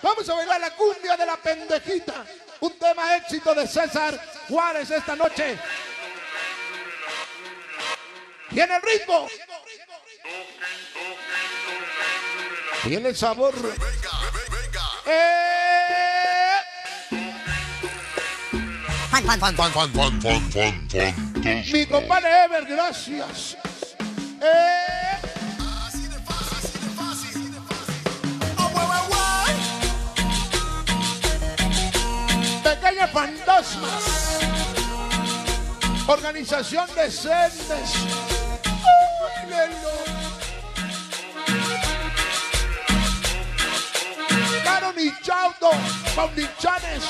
Vamos a bailar la cumbia de la pendejita. Un tema éxito de César Juárez esta noche. Tiene el ritmo. Tiene el sabor. Mi compadre Ever, gracias. Pequeños fantasmas. Organización Decentes. Caro Nichaudo, Paunichanes.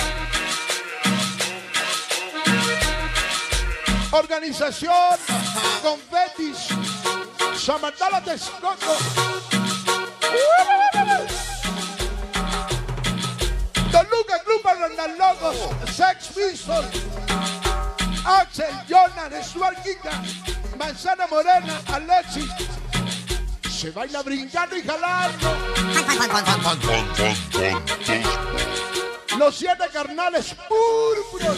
Organización Confetis. Samantala Texcoco. Don Lucas Club Logos. Sex Pistol. Axel, Jonan, Stuart Kika, Manzana Morena, Alexis. Se baila brincando y jalando. Los 7 carnales púrpuros.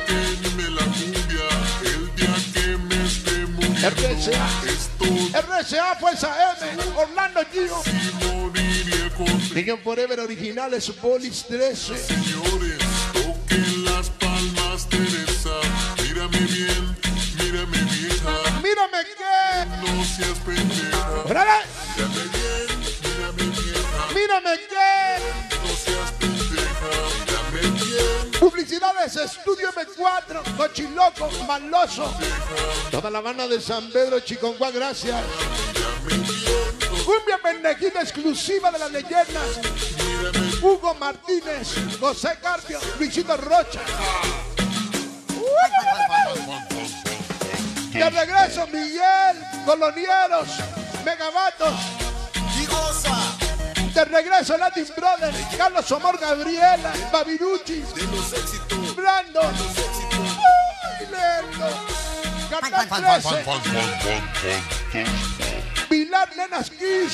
RCA Fuerza M, Orlando Gio. Niño Forever originales, Bolis 13. Señores, toquen las palmas, Teresa. Mírame bien, mírame vieja. Mírame qué. No seas pendeja. ¡Brava! Mírame bien, mírame vieja. Mírame qué. No seas pendeja. Mírame bien. Publicidades, Estudio M4, Cochiloco, Maloso. Toda la banda de San Pedro, Chiconguá, gracias. Mírame bien. Cumbia pendejita exclusiva de las leyendas. Mírame. Hugo Martínez, José Carpio, Luisito Rocha. De regreso, Miguel, Colonieros, Megabatos. Y goza De regreso, Latin Brothers, Carlos Somor, Gabriela, Babirucci, de los éxitos. Brandon. Los éxitos. ¡Uy, Lelo! Canal 13, Pilar Nenas Kiss,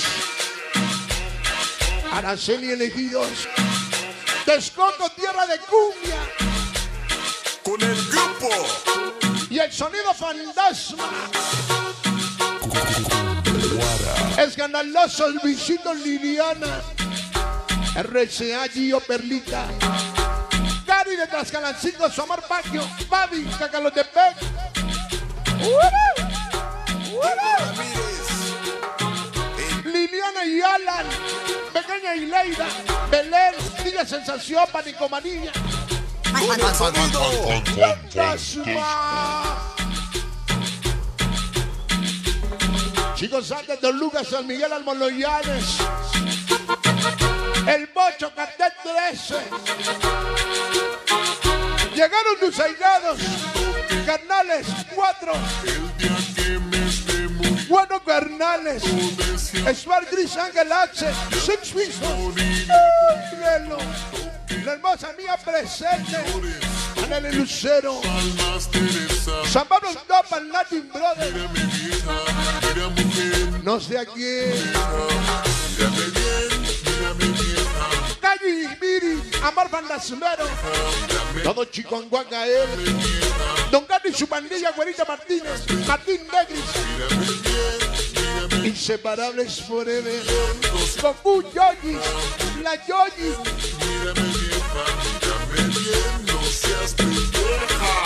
Araceli Elegidos, Texcoco, Tierra de Cumbia. Con el grupo. Y el sonido fantasma. Escandaloso Luisito Liliana. RCA Gio Perlita. Cari de Tlaxcalancito, su amor Pagio. Babi, Cacalotepec. Liliana y Alan. Pequeña y Leida. Belén, Niña Sensación, Panicomanía. Fantasma. Chicos antes de Lucas, San Miguel Almoloyanes. El Bocho, Cartel 13. Llegaron tus aislados. Carnales 4. El día que me esté muriendo. Bueno, carnales. Stuart Gris, Ángel Axel. Six Pistols. La hermosa mía presente. Anel Lucero. Palmas, Teresa. San Pablo Dopan, Latin Brothers. Mírame vieja, mira mujer. No sé a quién. Mírame bien, mírame vieja. Calle y Miri. Amor Fantasmero. Todo Chiconguá Gael. Don Carlos y su pandilla, Güerita Martínez. Martín Negris. Mírame bien, mírame. Inseparables Forever. Goku Yogi. La Yogi. Mírame vieja, mírame bien. No seas pendeja.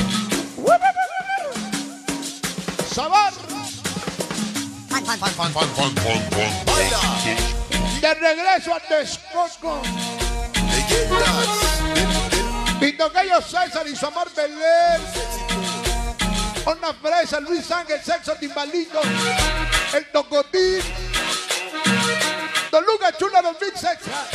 Sabor. Baila. De regreso a Texcoco. Leyendas. Mi tocayo César y su amor Belén. Una fresa, Luis Ángel, Sexo Timbalito. El Tocotín. Don Lucas Chula, Don Big Sexa.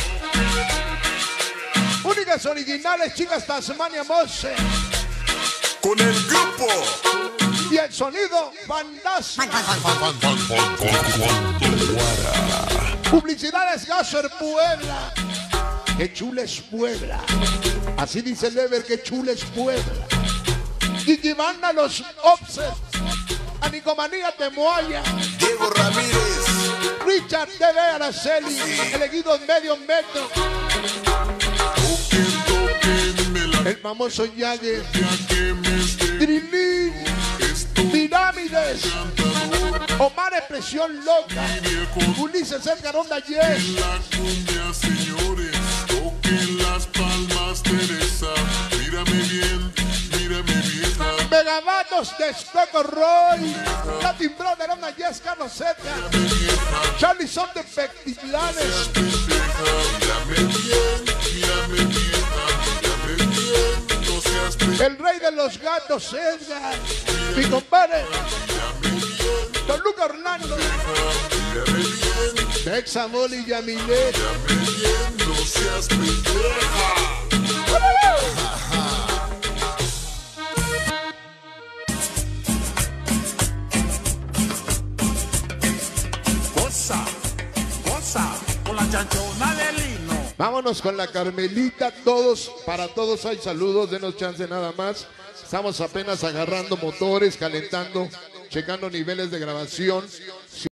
Únicas originales, chicas Tasmania Mose. Con el grupo. Y el sonido fantasma. Publicidades Gasser Puebla. Que chula es Puebla. Así dice el Ever, que chula es Puebla. Gigi Banda, los Offset. Anicomanía de Moaya. Diego Ramírez. Richard TV Araceli, elegido en medio metro. El famoso Jagger. Trilín. Pirámides. Omar Expresión Loca. Ulises Edgar Onda Yes. La cumbia, señores, toquen las palmas, Teresa. Mírame bien, vieja. Megavatos de Stoco Roy. Latin Brother Onda Yes, Carlos Zeta. Charlie Son de Pectiblanes. Mírame bien, vieja. Mírame bien, no seas pendeja. El rey de los gatos, Edgar. Mi compadre. Don Luca Orlando. Mírame bien, Texamol y Yamilet. mírame bien, no seas pendeja. Goza, con la chanchona de Lino. Vámonos con la Carmelita. Todos, para todos hay saludos. Denos chance nada más. Estamos apenas agarrando motores, calentando, checando niveles de grabación.